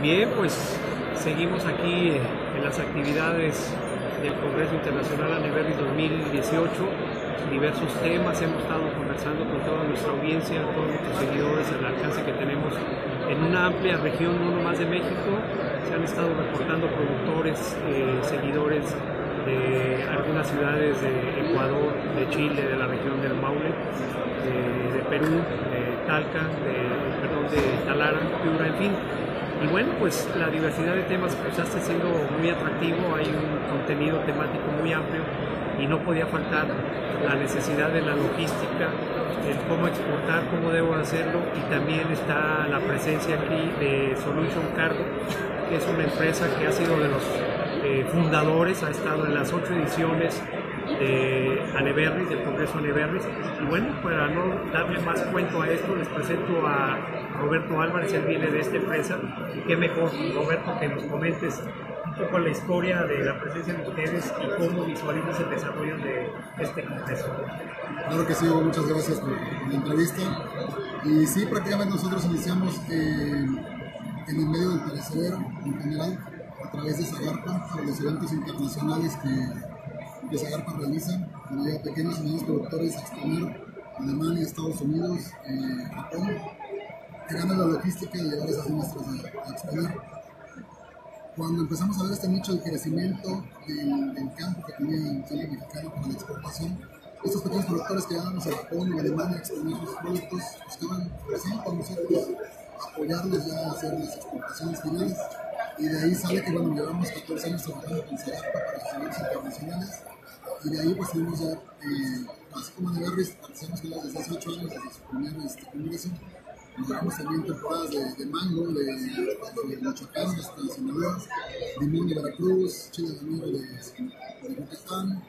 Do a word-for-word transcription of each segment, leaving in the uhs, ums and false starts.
Bien, pues seguimos aquí en las actividades del Congreso Internacional Aneberris dos mil dieciocho, diversos temas, hemos estado conversando con toda nuestra audiencia, todos nuestros seguidores, el alcance que tenemos en una amplia región, no nomás de México. Se han estado reportando productores, eh, seguidores de algunas ciudades de Ecuador, de Chile, de la región del Maule, de, de Perú, de Talca, de, perdón, de Talara, Piura, en fin. Y bueno, pues la diversidad de temas pues está siendo muy atractivo, hay un contenido temático muy amplio y no podía faltar la necesidad de la logística, el cómo exportar, cómo debo hacerlo, y también está la presencia aquí de Solution Cargo, que es una empresa que ha sido de los eh, fundadores, ha estado en las ocho ediciones de Aneberris, del Congreso Aneberris. Y bueno, para no darle más cuento a esto, les presento a Roberto Álvarez, él viene de esta empresa, y qué mejor, Roberto, que nos comentes un poco la historia de la presencia de ustedes y cómo visualizas el desarrollo de este congreso. Claro que sí, muchas gracias por, por la entrevista. Y sí, prácticamente nosotros iniciamos eh, en el medio del perecedero en general, a través de Zagarpa, de los eventos internacionales que, que Zagarpa realiza, donde lleva pequeños y medianos productores a exponer Alemania, Estados Unidos, eh, Japón, creando la logística de llevar esas muestras a, a exponer. Cuando empezamos a ver este nicho de crecimiento del, del campo que tenía el Chile mexicano para la exportación, estos pequeños productores que llevábamos a Japón y a Alemania a exponer sus productos, estaban creciendo con nosotros, apoyarlos ya a hacer las exportaciones finales. Y de ahí sale que bueno, llevamos catorce años trabajando con Zagarpa para los eventos internacionales, y de ahí pues tuvimos ya, eh, así como Aneberris, participamos desde hace ocho años, desde su primer este, congreso. Nos llevamos también temporadas de, de mango, de, de, de Michoacán, hasta Sinaloa, limón de Veracruz, chile de amigo de, de Yucatán,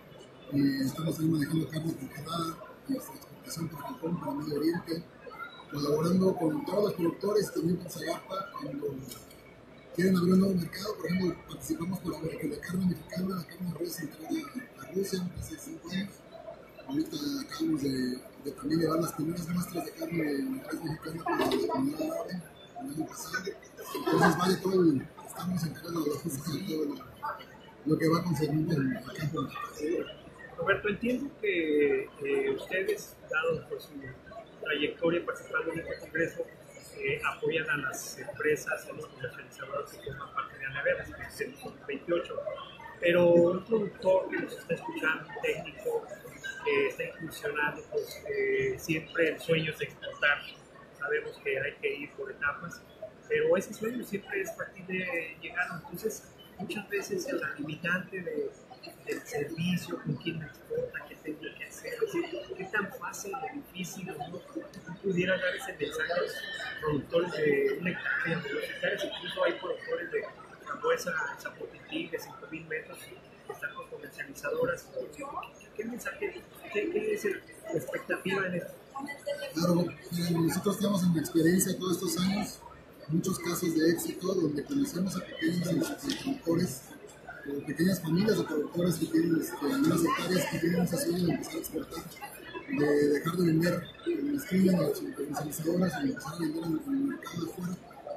y estamos ahí manejando carne congelada y exportación para Japón, para Medio Oriente, colaborando con todos los productores, también con Zagarpa, cuando quieren abrir un nuevo mercado. Por ejemplo, participamos con la, con la carne mexicana, la carne de res entrada a Rusia hace cinco años. Ahorita acabamos de, de también llevar las primeras muestras de carne de res mexicana para la comunidad árabe el año pasado. Entonces, vale, todo el, estamos encargando de la logística de todo lo, lo que va concerniente al campo mexicano. Roberto, entiendo que eh, ustedes, dado por su trayectoria participando en este congreso, eh, apoyan a las empresas, a los comercializadores que forman parte de Aneberris, que son veintiocho, pero un productor que nos está escuchando, un técnico que está incursionando, pues eh, siempre el sueño es exportar. Sabemos que hay que ir por etapas, pero ese sueño siempre es partir de llegar. Entonces, muchas veces el limitante de, del servicio, con quién me exporta, qué tengo que hacer, es decir, qué tan fácil o difícil, ¿no? Tú pudieras dar ese mensaje a los productores de una hectárea, de dos hectáreas, incluso hay productores de frambuesa, zapotitlí, de cinco mil metros, que están con comercializadoras. ¿Qué, qué mensaje, qué, qué es el, la expectativa en esto? Claro, nosotros tenemos en experiencia todos estos años muchos casos de éxito donde conocemos a pequeños productores, o pequeñas familias de productores que tienen este, algunas hectáreas, que tienen ese sueño de empezar a exportar, de dejar de vender en la esquina a las comercializadoras y empezar a vender en el mercado de afuera.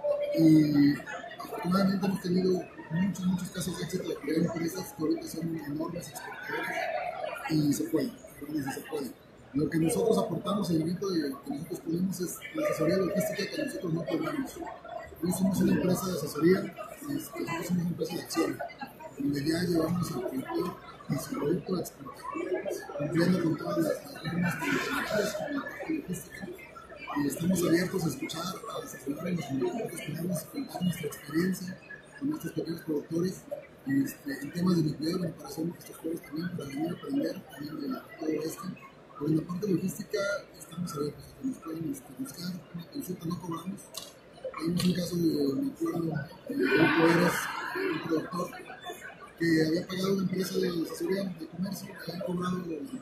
Y afortunadamente hemos tenido muchos, muchos casos de éxito de crear empresas que ahorita son enormes exportadores, y se puede, y se puede. Lo que nosotros aportamos, el evento que nosotros ponemos, es la asesoría logística que nosotros no cobramos. Nosotros somos una empresa de asesoría, este, nosotros somos una empresa de acción, donde ya llevamos al productor y su producto a exportar, cumpliendo con todas las normas internacionales con la parte logística. Y estamos abiertos a escuchar, a asesorar en los mercados que tenemos, contar nuestra experiencia con estos pequeños productores, este, en temas de nuclear, en preparación de estos juegos también, para venir a aprender también de todo esto. Pero en la parte logística estamos abiertos, nos pueden este, buscar una consulta, no cobramos. Hay un caso de, me acuerdo, de Grupo Eres, un productor que había pagado una empresa de asesoría de comercio, que habían cobrado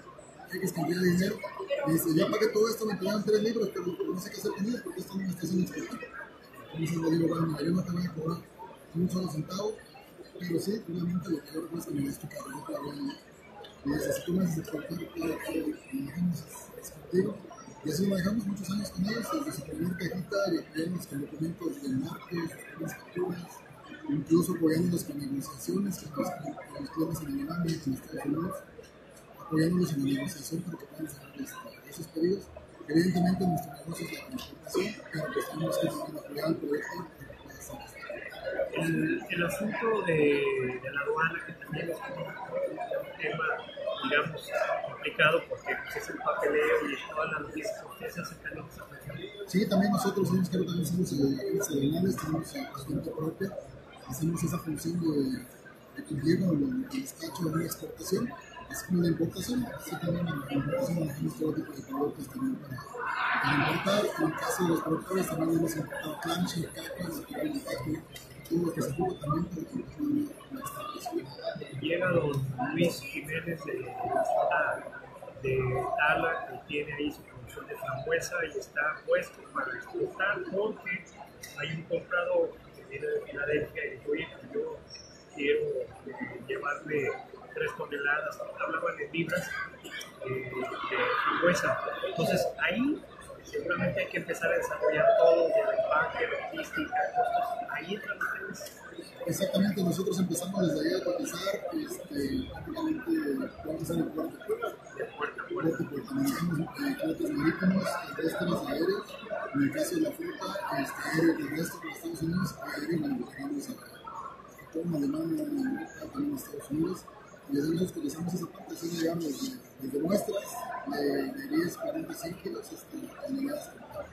X cantidad de dinero, y dice, ya pagué todo esto, me entregaron tres libros, pero no sé qué hacer con ellos porque esto no me está haciendo exportar. Entonces le digo, bueno, mira, yo no te voy a cobrar un solo centavo, pero sí, obviamente lo que yo recuerdo es que me des tu carro, yo te la voy a. Y dice, si tú me haces exportar, yo te lo dejamos contigo. Y así manejamos muchos años con ellos, desde su primer cajita y apoyándonos con documentos de marcos, de facturas, incluso apoyándonos con negociaciones con los, con los clientes en Alemania y en Estados Unidos, apoyándonos en la negociación para que puedan cerrar este, esos pedidos. Evidentemente nuestro negocio es la transportación, pero pues tenemos que también apoyar el proyecto para que pueda ser este. El, el asunto de, de la aduana, que también es un tema, digamos, complicado, porque pues, es el papeleo y todas las noticias que ustedes hacen también esa cuestión. Sí, también nosotros somos, creo que también somos agentes aduanales, tenemos patente propia, hacemos esa función de, de cumplir con el despacho de una exportación, así como la importación, así también en la importación manejamos todo tipo de productos también para, para importar. En el caso de los productores también hemos importado plancha, caca, material de empaque, todo lo que se ocupa también para cumplir la exportación. Llega don Luis Jiménez de, de Tala, que tiene ahí su producción de frambuesa y está puesto para exportar porque hay un comprador que viene de Filadelfia y dice, oye, yo quiero eh, llevarle tres toneladas, hablaban de libras eh, de frambuesa. Entonces ahí seguramente hay que empezar a desarrollar todo, de empaque, logística, costos, ahí entran ustedes. Exactamente, nosotros empezamos desde ahí a cotizar, este, prácticamente vamos a hacer el puerto de puerta. De puerta a puerta. Porque manejamos eh, flotes marítimos, terrestres, aéreos. En el caso de la fruta, este, aéreo terrestre para Estados Unidos, aéreo manejamos a Japón, Alemania, Europa, también a Estados Unidos. Y desde nosotros utilizamos esa parte, así digamos, desde, desde muestras de, de diez, cuarenta, cien kilos hasta toneladas.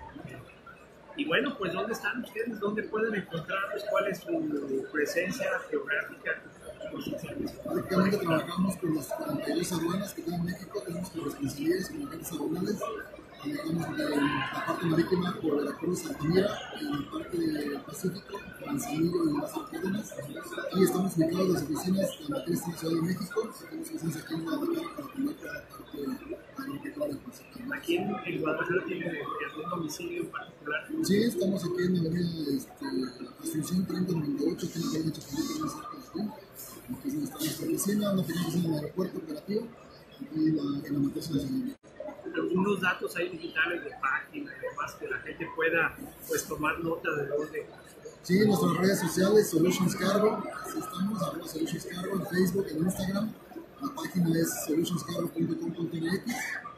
Y bueno, pues ¿dónde están ustedes? ¿Dónde pueden encontrarlos? ¿Cuál es su presencia geográfica? Prácticamente trabajamos con las cuarenta y dos aduanas que tiene México, tenemos corresponsalías con agentes aduanales, manejamos la parte marítima por Veracruz, Altamira, en la parte pacífico, Manzanillo y las Cárdenas, y estamos ubicados en las oficinas de la matriz en la Ciudad de México, tenemos oficinas aquí en Guadalajara para atender toda la parte agropecuaria. ¿Aquí en, en Guadalajara tiene algún domicilio en particular? Sí, estamos aquí en la avenida este, Asunción treinta noventa y ocho, aquí en la calle Chapultepec, más cerca de aquí. Aquí es donde está nuestra oficina, una pequeña oficina en el aeropuerto operativo y en la, en la matriz nacional. Algunos datos ahí digitales de página y demás que la gente pueda pues tomar nota de dónde. Sí, nuestras redes sociales, Solutions Cargo, así estamos, arroba Solutions Cargo en Facebook, en Instagram. La página es solutions cargo punto com punto m x.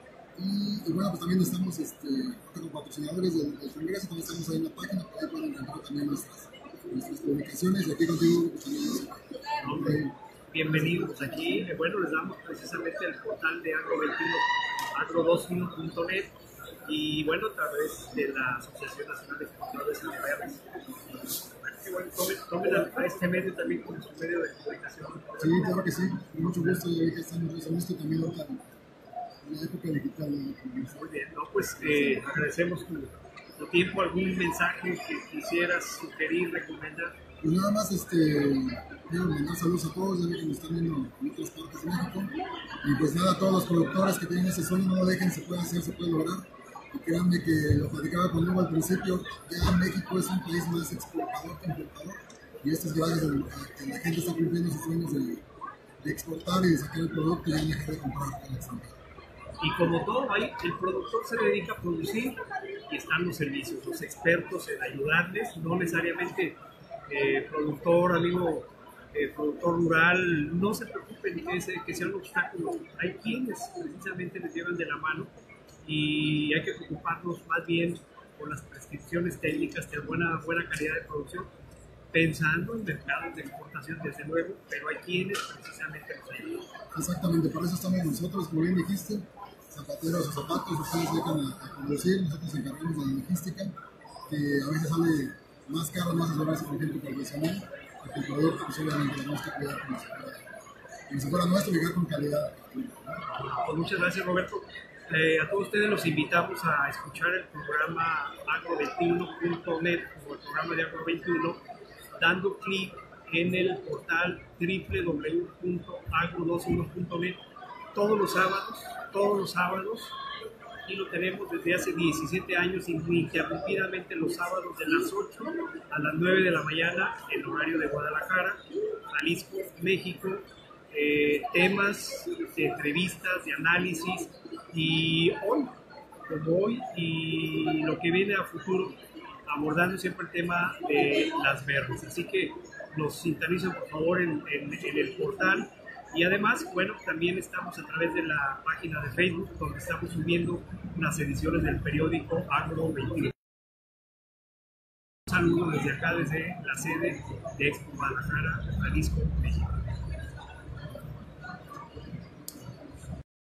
Y, y bueno, pues también estamos este, como patrocinadores del, del Congreso, también estamos ahí en la página, por ahí pueden encontrar también nuestras, nuestras publicaciones. Y aquí contigo pues, también nos okay. Bienvenidos aquí. Bueno, les damos precisamente el portal de Agro veintiuno, agro veintiuno punto net y bueno, a través de la Asociación Nacional de Exportadores de Aves. Bueno, tomen, tomen a, a este medio también como su medio de comunicación. Sí, claro que sí, con mucho gusto. Ya vi que estamos en esto también ahorita en la época digital. Muy bien, no, pues eh, agradecemos tu, tu tiempo. ¿Algún mensaje que quisieras sugerir, recomendar? Pues nada más, este, quiero mandar saludos a todos, ya vi que nos están viendo en otras partes de México. Y pues nada, a todos los productores que tienen ese sueño, no lo dejen, se puede hacer, se puede lograr. Y créanme que lo platicaba conmigo al principio, ya México es un país más exportador que importador. Y esto es gracias a que la gente está cumpliendo sus sueños de, de exportar y de sacar el producto y ya dejar de comprar en el extranjero. Y como todo, ahí el productor se dedica a producir y están los servicios, los expertos en ayudarles, no necesariamente eh, productor, amigo, eh, productor rural, no se preocupen que, ese, que sea un obstáculo. Hay quienes precisamente les llevan de la mano y hay que preocuparnos más bien por las prescripciones técnicas de buena, buena calidad de producción, pensando en mercados de exportación desde luego, pero hay quienes precisamente nos ayudan. Exactamente, por eso estamos nosotros, como bien dijiste, zapateros o zapatos, ustedes se dejan a, a conducir, nosotros nos encargamos de la logística, que a veces sale más caro, más asegurarse con gente profesional, porque el producto pues obviamente lo tenemos que cuidar como si fuera, como si fuera nuestro y llegar con calidad. Pues muchas gracias, Roberto. Eh, a todos ustedes los invitamos a escuchar el programa agro veintiuno punto net o el programa de Agro veintiuno, dando clic en el portal doble u doble u doble u punto agro veintiuno punto net todos los sábados, todos los sábados, y lo tenemos desde hace diecisiete años ininterrumpidamente los sábados de las ocho a las nueve de la mañana en horario de Guadalajara, Jalisco, México. Eh, temas de entrevistas, de análisis, y hoy como hoy y lo que viene a futuro, abordando siempre el tema de las verdes. Así que nos sintonicen por favor en, en, en el portal. Y además, bueno, también estamos a través de la página de Facebook, donde estamos subiendo las ediciones del periódico Agro veintiuno. Un saludo desde acá, desde la sede de Expo Guadalajara, Jalisco, México.